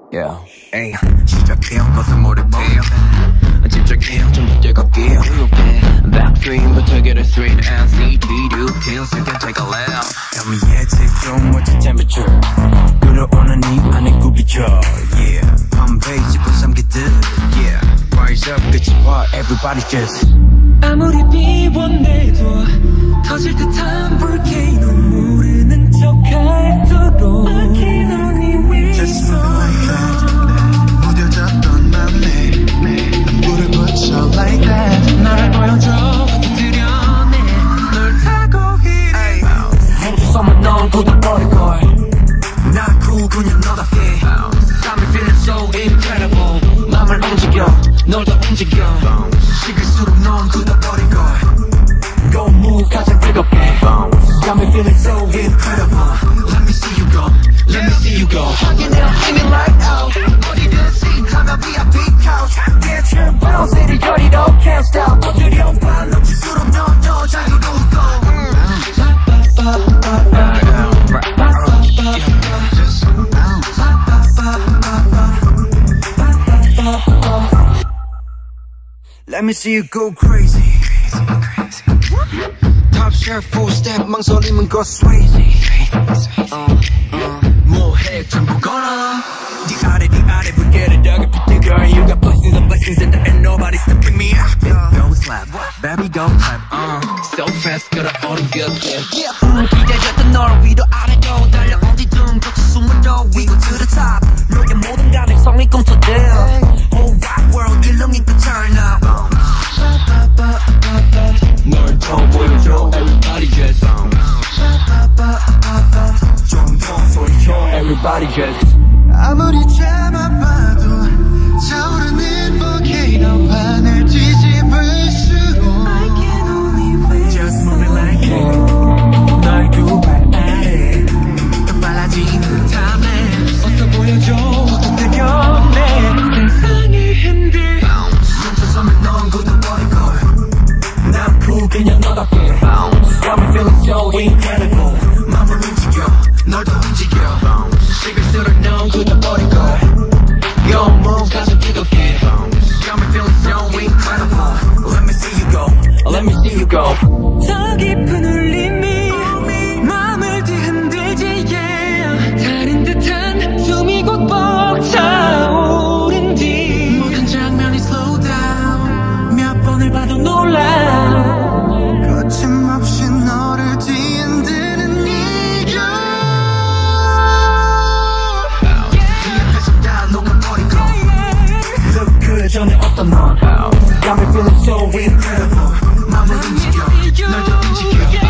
Yeah. Ay, 시작해요 것은 모르게요 집중해요 전부 뜨겁게요 Backstream부터 get a straight NCT do kills you can take a lap Tell me yeah 지금 what's the temperature 끌어오는 이 안에 굽이죠 Yeah 밤배 짚어 삼키듯 Yeah Rise up 끝이 와 everybody just 아무리 비워내도 터질 듯한 Volcano 모르는 척할수록 Just moving like that 무뎌졌던 맘에 불을 붙여 like that 날 보여줘 터뜨려내 널 타고 이래 멈춰서만 넌 굳어버릴걸 나 그냥 너답게 Got me feeling so incredible 맘을 움직여 널 더 움직여 식을수록 넌 굳어버릴걸 Go move 가장 뜨겁게 Got me feeling so incredible Let me see you go Let me see you go 하긴 내가 aiming like out 어디든지 가면 VIP couch Get your bounce 이리저리로 can't stop 터뜨려 봐 넘칠수록 너 자유로운 go Just bounce Let me see you go crazy Top share full step 망설이면 go swayzy 뭐해 전부 걸어 네 아래 we get it dug up the girl you got blessings and blessings and there ain't nobody stopping me Go slap baby go clap So fast 끌어오는 곁에 기대했던 널 위로 아래로 달려 어디든 거쳐 숨어도 We go to the top 너의 모든 가능성이 꿈쳐대 Whole wide world 일렁이 그 turn up 널 더 보여줘 Everybody just 좀더 소리쳐 Everybody just 아무리 참아봐도 차오르는 volcano 하늘 뒤집을수록 I can only wait Just moving like it 날 두 발 아래 더 빨라지는 탐에 어서 보여줘 터뜨려내 세상이 흔들 멈춰서면 넌 굳어버릴걸 난 그냥 너답게 Got me feeling so incredible 맘을 움직여 널 더 움직여 식을수록 넌 굳어버릴걸 Yo move 가슴 뜨겁게 Got me feeling so incredible Let me see you go Let me see you go 더 깊은 울림이 맘을 뒤흔들지 yeah. 다른 듯한 숨이 곧 벅차오른 뒤 모든 장면이 slow down 몇 번을 봐도 놀라 거침없이 너를 뒤흔드는 이유 네 앞에서 다 녹아버리고 Look good 전에 어떤 넌 Got me feeling so incredible 맘을 움직여 널 더 움직여